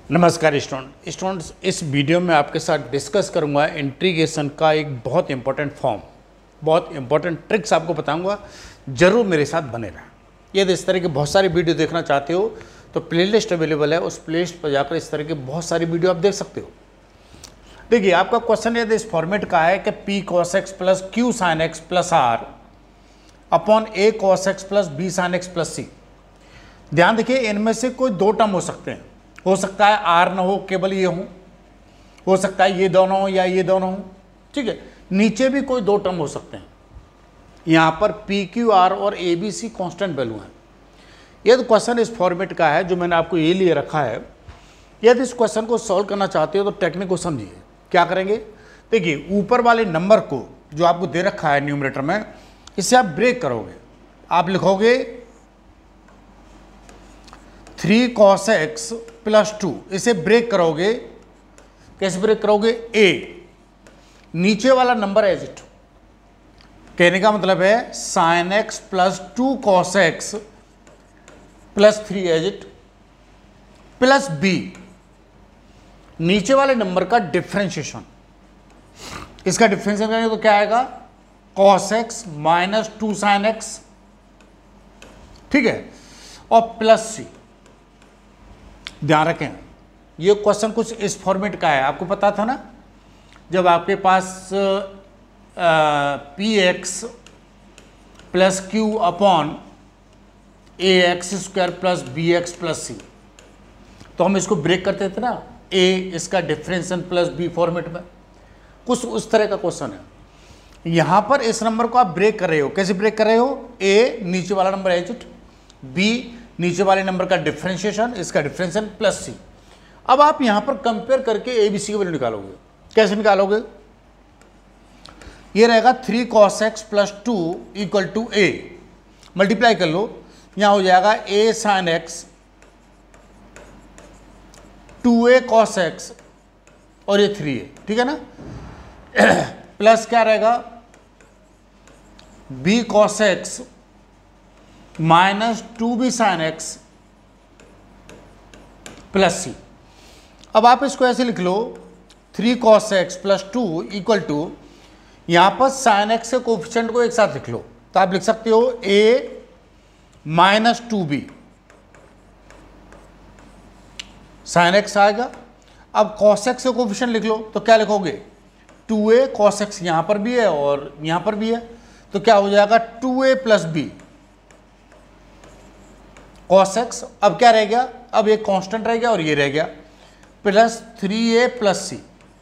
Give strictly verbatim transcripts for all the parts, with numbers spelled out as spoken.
नमस्कार student students इस video में आपके साथ डिस्कस करूंगा इंटीग्रेशन का एक बहुत इंपॉर्टेंट फॉर्म, बहुत इंपॉर्टेंट ट्रिक्स आपको बताऊंगा। जरूर मेरे साथ बने रहें। यदि इस तरह के बहुत सारी वीडियो देखना चाहते हो तो प्लेलिस्ट अवेलेबल है, उस प्लेलिस्ट पर जाकर इस तरह के बहुत सारी वीडियो आप देख सकते हो। देखिए, आपका क्वेश्चन यदि इस फॉर्मेट का है कि P cos x plus Q sine x plus R upon A cos x plus B sine x plus C. ध्यान देखिए, इनमें से कोई दो टर्म हो सकते हैं। हो सकता है आर ना हो, केवल ये हो हो सकता है ये दोनों हो या ये दोनों हो। ठीक है, नीचे भी कोई दो टर्म हो सकते हैं। यहाँ पर पी क्यू आर और A B C constant value हैं। यदि क्वेश्चन इस फॉर्मेट का है जो मैंने आपको ये लिए रखा है, यदि इस क्वेश्चन को सॉल्व करना चाहते हो तो टेक्निक को समझिए। क्या करेंगे, देखिए ऊपर वाले नंबर को जो आपको दे रखा है न्यूमरेटर में, इसे आप ब्रेक करोगे। आप लिखोगे three cos x plus two, इसे ब्रेक करोगे। कैसे ब्रेक करोगे, ए नीचे वाला नंबर एज इट, कहने का मतलब है sine x plus two cos x plus three as it plus B नीचे वाले नंबर का डिफ्रेंशिएशन। इसका डिफ्रेंशिएशन करेंगे तो क्या आएगा, cos x minus two sine x, ठीक है, और प्लस सी। ध्यान रखें, ये क्वेश्चन कुछ इस फॉर्मेट का है। आपको पता था ना, जब आपके पास p x plus q upon a x square plus b x plus c, तो हम इसको ब्रेक करते थे ना, ए इसका डिफरेंशिएशन प्लस बी फॉर्मेट में। कुछ उस तरह का क्वेश्चन है। यहां पर इस नंबर को आप ब्रेक कर रहे हो। कैसे ब्रेक कर रहे हो, ए नीचे वाला नंबर एच इट, बी नीचे वाले नंबर का डिफरेंशिएशन, इसका डिफरेंशिएशन प्लस सी। अब आप यहां पर कंपेयर करके ए बी सी की वैल्यू निकालोगे। कैसे निकालोगे, ये रहेगा three cos x plus two equal to a, multiply कर लो, यहां हो जाएगा a sine x two a cos x और ये थ्री ए, ठीक है ना, प्लस क्या रहेगा b cos x minus two b sine x plus c. अब आप इसको ऐसे लिख लो, three cos x plus two equal to, यहां पर साइन एक्स के कोफिशिएंट को एक साथ लिख लो, तो आप लिख सकते हो a minus two b sine x आएगा। अब कॉस एक्स के कोफिशिएंट लिख लो, तो क्या लिखोगे, टू ए कॉस एक्स, यहां पर भी है और यहां पर भी है, तो क्या हो जाएगा two a plus b cos x. अब क्या रह गया, अब एक कांस्टेंट रह गया और ये रह गया, plus three a plus c,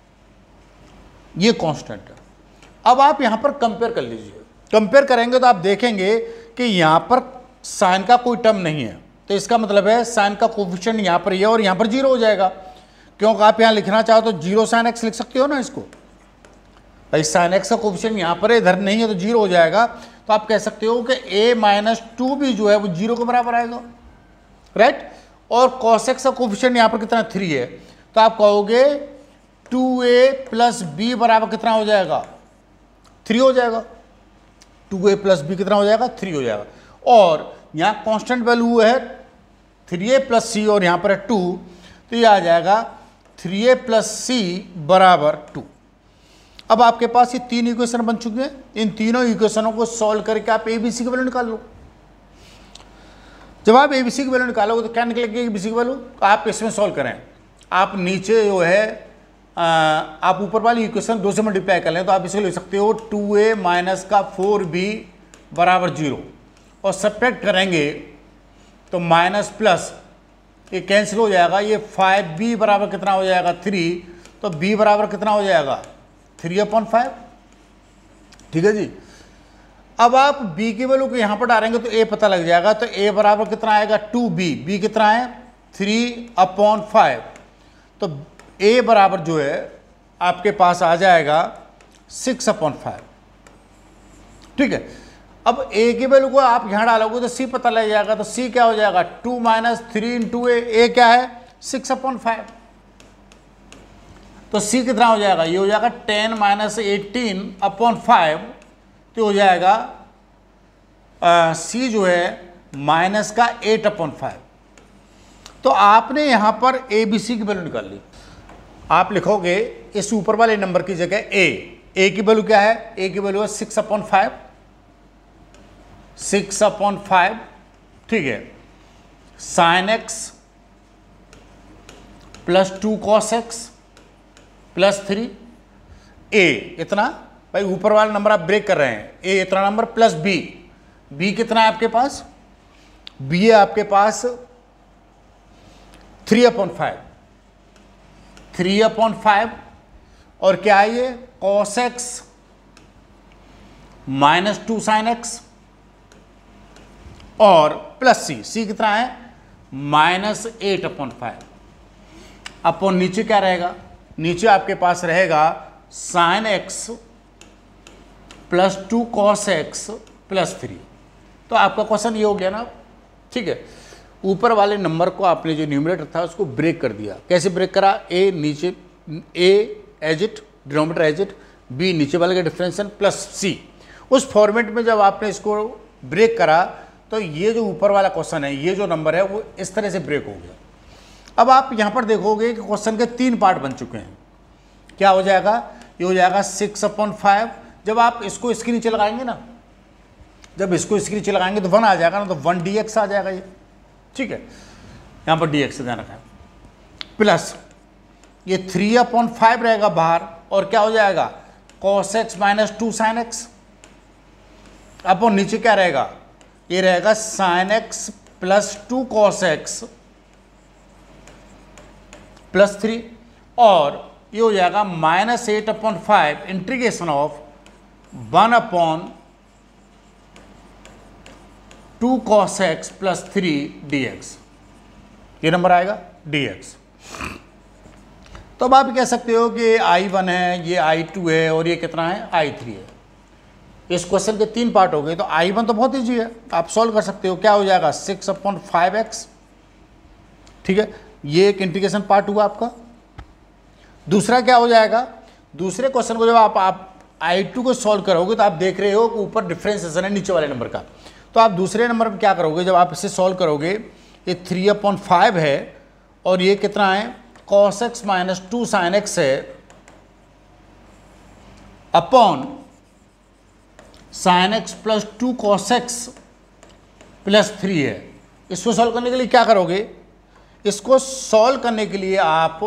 ये कांस्टेंट है। अब आप यहां पर कंपेयर कर लीजिए। कंपेयर करेंगे तो आप देखेंगे कि यहां पर साइन का कोई टर्म नहीं है, तो इसका मतलब है साइन का कोफिशिएंट यहां पर ये और यहां पर जीरो हो जाएगा। क्योंकि आप यहां लिखना चाहो तो जीरो साइन एक्स लिख सकते हो ना इसको, भाई साइन एक्स का कोफिशिएंट यहां पर है, इधर नहीं है तो जीरो हो जाएगा। तो आप कह सकते हो कि ए माइनस टू भी जो है वो जीरो के बराबर आएगा, राइट। और कॉस एक्स का कोफिशिएंट यहां पर कितना, थ्री है, तो आप कहोगे टू ए प्लस बी बराबर कितना हो जाएगा, थ्री हो जाएगा। टू ए प्लस बी कितना हो जाएगा, थ्री हो जाएगा। और यहां कांस्टेंट वैल्यू है थ्री ए प्लस सी और यहां पर है टू, तो ये आ जाएगा थ्री ए प्लस सी बराबर टू। अब आपके पास ये तीन इक्वेशन बन चुके हैं। इन तीनों इक्वेशनों को सॉल्व करके आप ए बी सी की वैल्यू निकाल लो। जब आप ए बी सी की वैल्यू निकालोगे तो क्या निकलेगी ए बी सी की वैल्यू, आप इसमें सॉल्व करें। आप नीचे जो है आ, आप ऊपर वाली इक्वेशन दो से मल्टीप्लाई कर लें तो आप इसे ले सकते हो टू ए माइनस का फोर बी बराबर जीरो, और सब्ट्रैक्ट करेंगे तो माइनस प्लस ये कैंसिल हो जाएगा, ये फाइव बी बराबर कितना हो जाएगा, थ्री, तो बी बराबर कितना हो जाएगा, थ्री अपॉन फाइव, ठीक है जी। अब आप b की वैल्यू को यहां पर डालेंगे तो a पता लग जाएगा, तो a बराबर कितना आएगा, टू बी, b कितना है, थ्री अपॉन फाइव, तो a बराबर जो है आपके पास आ जाएगा सिक्स अपॉन फाइव, ठीक है। अब a की वैल्यू को आप यहां डालोगे तो c पता लग जाएगा, तो c क्या हो जाएगा, two minus three into a, a क्या है, सिक्स अपॉन फाइव, तो c कितना हो जाएगा, ये हो जाएगा ten minus eighteen upon five, तो हो जाएगा सी जो है माइनस का एट अपॉन फाइव। तो आपने यहां पर ए बी सी की वैल्यू निकाल ली। आप लिखोगे इस ऊपर वाले नंबर की जगह ए, ए की वैल्यू क्या है, ए की वैल्यू है six upon five, six upon five, ठीक है, sine x plus two cos x plus three, a इतना, भाई ऊपर वाला नंबर आप ब्रेक कर रहे हैं, ए इतना नंबर प्लस बी, बी कितना है आपके पास, बी है आपके पास three upon five, three upon five, और क्या है ये cos x minus two sine x, और प्लस सी, सी कितना है minus eight upon five, upon नीचे क्या रहेगा, नीचे आपके पास रहेगा sine x plus two cos x plus three. तो आपका क्वेश्चन ये हो गया ना, ठीक है। ऊपर वाले नंबर को आपने जो न्यूमरेटर था उसको ब्रेक कर दिया। कैसे ब्रेक करा, ए नीचे, a as it, denominator as it, b नीचे वाले का डिफरेंशियल प्लस सी। उस फॉर्मेट में जब आपने इसको ब्रेक करा तो ये जो ऊपर वाला क्वेश्चन है, ये जो नंबर है वो इस तरह से ब्रेक हो गया। अब आप यहाँ पर देखोगे कि क्वेश्चन के तीन पार्ट बन चुके हैं। क्या हो जाएगा, ये हो जाएगा सिक्स अपॉन फाइव, जब आप इसको इसके नीचे लगाएंगे ना, जब इसको इसके नीचे लगाएंगे तो वन आ जाएगा ना, तो वन डी एक्स आ जाएगा ये, ठीक है, यहाँ पर डी एक्स ध्यान रखा है, प्लस ये थ्री अपॉन फाइव रहेगा बाहर, और क्या हो जाएगा cos x minus two sine x, upon नीचे क्या रहेगा, ये रहेगा sine x plus two cos x plus three, और ये हो जाएगा minus eight upon five integration of one upon two cos x plus three d x, ये नंबर आएगा डी एक्स। तो अब आप कह सकते हो कि आई वन है, ये आई टू है, और ये कितना है आई थ्री है। इस क्वेश्चन के तीन पार्ट हो गए। तो आई वन तो बहुत ईजी है, आप सॉल्व कर सकते हो। क्या हो जाएगा सिक्स अपॉन फाइव एक्स, ठीक है, ये एक इंटीग्रेशन पार्ट हुआ आपका। दूसरा क्या हो जाएगा, दूसरे क्वेश्चन को जब आप आप आई टू को सॉल्व करोगे तो आप देख रहे हो कि ऊपर डिफरेंशिएशन है नीचे वाले नंबर का, तो आप दूसरे नंबर पर क्या करोगे, जब आप इसे सॉल्व करोगे, ये थ्री अपॉन फाइव है, और ये कितना है cos x minus two sine x है, upon sine x plus two cos x plus three है। इसको सॉल्व करने के लिए क्या करोगे, इसको सॉल्व करने के लिए आप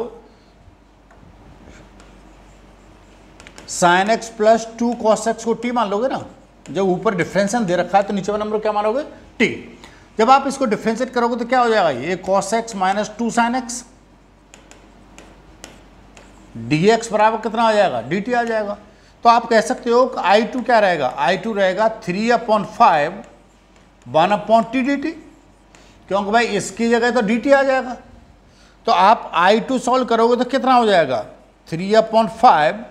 sine x plus two cos x को टी मान लोगे ना। जब ऊपर डिफरेंशिएशन दे रखा है तो नीचे वाला नंबर क्या मानोगे, टी। जब आप इसको डिफरेंशिएट करोगे तो क्या हो जाएगा, ये cos x minus two sine x, d x बराबर कितना आ जाएगा, डी टी आ जाएगा। तो आप कह सकते हो कि आई टू क्या रहेगा, आई टू रहेगा three upon five one upon t d t, क्योंकि भाई इसकी जगह तो डी टी आ जाएगा। तो आप आई टू सॉल्व करोगे तो कितना हो जाएगा, three upon five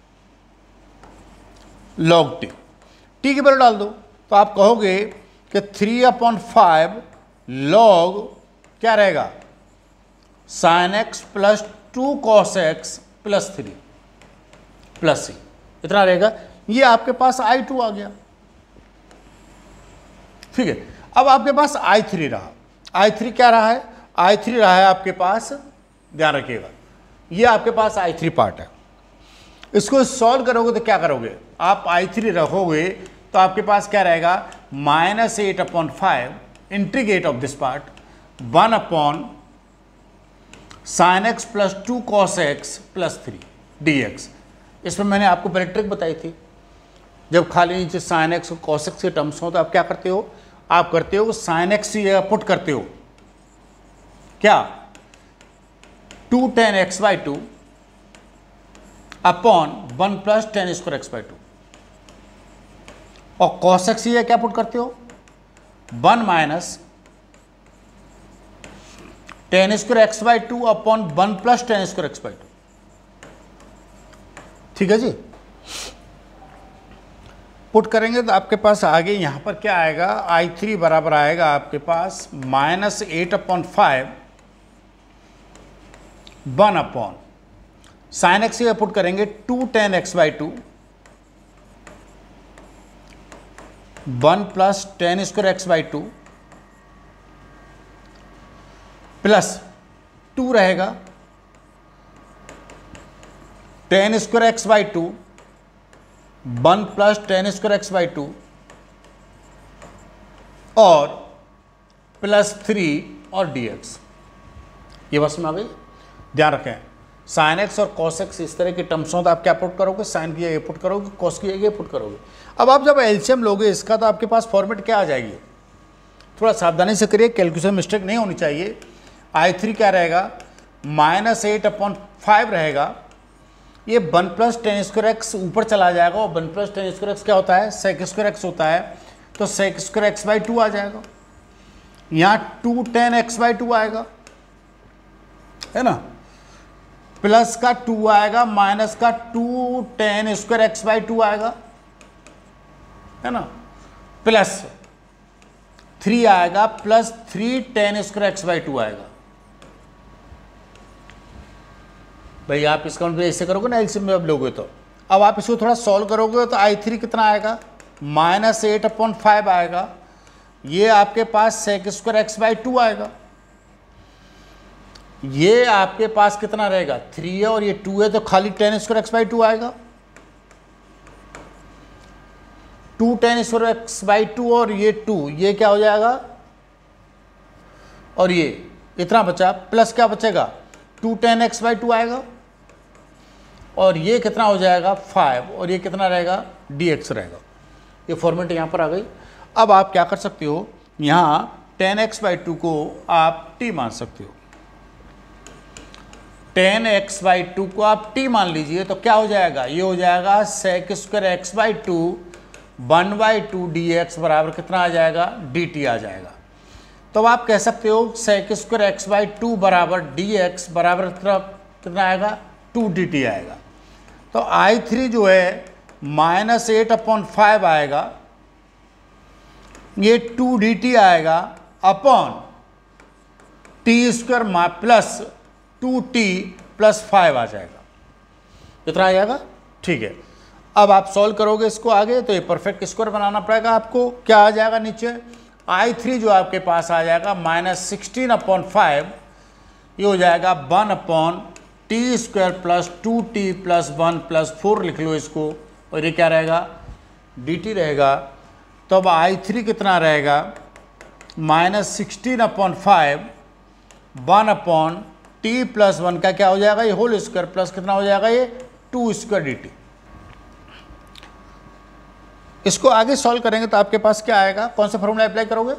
log t, t की वैल्यू डाल दो। तो आप कहोगे कि थ्री अपॉन फाइव लॉग क्या रहेगा, sine x plus two cos x plus three plus c, इतना रहेगा। ये आपके पास आई टू आ गया, ठीक है। अब आपके पास आई थ्री रहा, आई थ्री क्या रहा है, आई थ्री रहा है आपके पास, ध्यान रखिएगा, ये आपके पास आई थ्री पार्ट है। इसको सॉल्व करोगे तो क्या करोगे, आप आई थ्री रखोगे तो आपके पास क्या रहेगा, minus eight upon five integrate of this part one upon sine x plus two cos x plus three d x. इसमें मैंने आपको पहले ट्रिक बताई थी, जब खाली नीचे साइन एक्स और कॉस एक्स के टर्म्स हो तो आप क्या करते हो, आप करते हो साइन एक्स की जगह पुट करते हो क्या, two tan x by two upon one plus tan square x by two, और कॉस एक्स की जगह क्या पुट करते हो, one minus tan square x by two upon one plus tan square x by two, ठीक है जी। Put करेंगे तो आपके पास आगे यहां पर क्या आएगा, आई थ्री बराबर आएगा आपके पास minus eight upon five one upon sine x की पुट करेंगे two tan x by two one plus tan square x by two plus two रहेगा, tan square x by two, one plus tan square x by two और plus three और d x. ये बस में आ गई। ध्यान रखें, साइन एक्स और कॉस एक्स इस तरह के टर्म्स हो तो आप क्या पुट करोगे, साइन की जगह पुट करोगे, कॉस की जगह पुट करोगे। अब आप जब एलसीएम लोगे इसका तो आपके पास फॉर्मेट क्या आ जाएगी, थोड़ा सावधानी से करिए, कैलकुलेशन मिस्टेक नहीं होनी चाहिए। आई थ्री क्या रहेगा, माइनस एट अपॉन फाइव रहेगा, ये one plus tan square x ऊपर चला जाएगा और one plus tan square x क्या होता है, सेक स्क्वायर एक्स होता है, तो sec square x by two आ जाएगा। यहाँ two tan x by two आएगा, है ना, प्लस का टू आएगा, माइनस का two tan square x by two आएगा, है ना, प्लस थ्री आएगा, plus three tan square x by two आएगा। भाई आप इसका मतलब ऐसे करोगे ना एलसीएम में अब लोगे तो, अब आप इसको थोड़ा सॉल्व करोगे तो आई थ्री कितना आएगा, माइनस एट अपॉन फाइव आएगा, ये आपके पास sec square x by two आएगा, ये आपके पास कितना रहेगा, थ्री है और ये टू है तो खाली tan square x by two आएगा, two tan square x by two और ये टू, ये क्या हो जाएगा, और ये इतना बचा, प्लस क्या बचेगा, two tan x by two आएगा और ये कितना हो जाएगा फाइव और ये कितना रहेगा, डी एक्स रहेगा। ये फॉर्मेट यहाँ पर आ गई। अब आप क्या कर सकते हो, यहाँ टेन एक्स बाई टू को आप टी मान सकते हो, टेन एक्स बाई टू को आप टी मान लीजिए तो क्या हो जाएगा, ये हो जाएगा sec square x by two one by two d x बराबर कितना आ जाएगा, डी टी आ जाएगा। तो आप कह सकते हो sec square x by two बराबर डी एक्स बराबर कितना आएगा, टू डी टी आएगा। तो आई थ्री जो है माइनस एट अपॉन फाइव आएगा, ये टू डी टी आएगा upon t square plus two t plus five आ जाएगा, कितना आ जाएगा, ठीक है। अब आप सॉल्व करोगे इसको आगे तो ये परफेक्ट स्क्वायर बनाना पड़ेगा आपको, क्या आ जाएगा नीचे, आई थ्री जो आपके पास आ जाएगा माइनस सिक्सटीन अपॉन फाइव, ये हो जाएगा one upon t square plus two t plus one plus four लिख लो इसको, और ये क्या रहेगा, डी टी रहेगा। तो अब आई थ्री कितना रहेगा, minus sixteen upon five one upon t plus one का क्या हो जाएगा, ये होल स्क्वायर प्लस कितना हो जाएगा, ये टू स्क्वायर डी टी। इसको आगे सॉल्व करेंगे तो आपके पास क्या आएगा, कौन सा फॉर्मूला अप्लाई करोगे,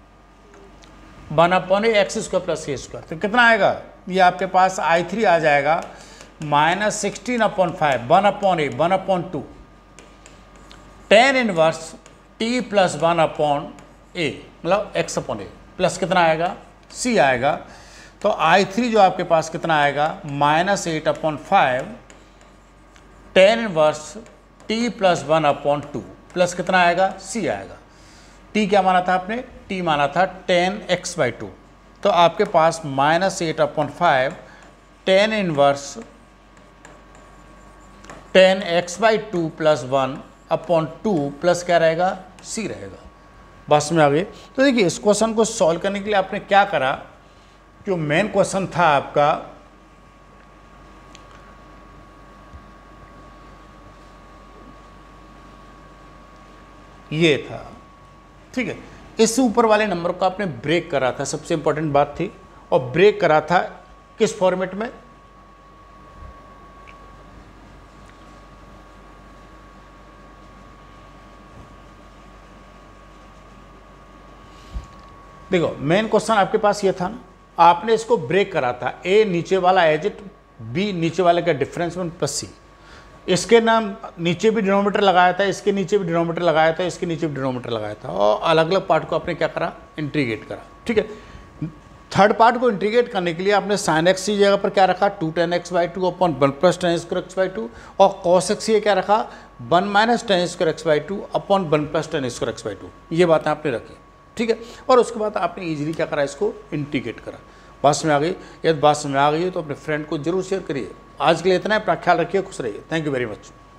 one upon a x square plus a square, तो कितना आएगा, ये आपके पास आई थ्री आ जाएगा minus sixteen upon five one upon a one upon two tan inverse T plus one upon a मतलब एक्स अपॉन ए प्लस कितना आएगा, सी आएगा। तो आई थ्री जो आपके पास कितना आएगा, minus eight upon five ten inverse T plus one upon two plus कितना आएगा, सी आएगा। टी क्या माना था आपने, टी माना था टेन एक्स बाई टू, तो आपके पास minus eight upon five ten inverse tan x by two plus one upon two plus क्या रहेगा, सी रहेगा। बस में आ गई। तो देखिए इस क्वेश्चन को सॉल्व करने के लिए आपने क्या करा, जो मेन क्वेश्चन था आपका ये था, ठीक है, इससे ऊपर वाले नंबर को आपने ब्रेक करा था, सबसे इंपॉर्टेंट बात थी, और ब्रेक करा था किस फॉर्मेट में, देखो मेन क्वेश्चन आपके पास ये था ना, आपने इसको ब्रेक करा था, ए नीचे वाला एज इट, बी नीचे वाले का डिफरेंस वन प्लस सी, इसके नाम नीचे भी डिनोमीटर लगाया था, इसके नीचे भी डिनोमीटर लगाया था, इसके नीचे भी डिनोमीटर लगाया था, और अलग अलग पार्ट को आपने क्या करा, इंटीग्रेट करा, ठीक है। थर्ड पार्ट को इंटीग्रेट करने के लिए आपने साइन एक्स की जगह पर क्या रखा, two tan x by two upon one plus tan square x by two, और कॉस एक्स ये क्या रखा, one minus tan square x by two upon one plus tan square x by two, ये बातें आपने रखी, ठीक है। और उसके बाद आपने इजीली क्या करा, इसको इंटीग्रेट करा। बात समझ आ गई, यदि बात समझ आ गई है तो अपने फ्रेंड को जरूर शेयर करिए। आज के लिए इतना है, अपना ख्याल रखिए, खुश रहिए, थैंक यू वेरी मच।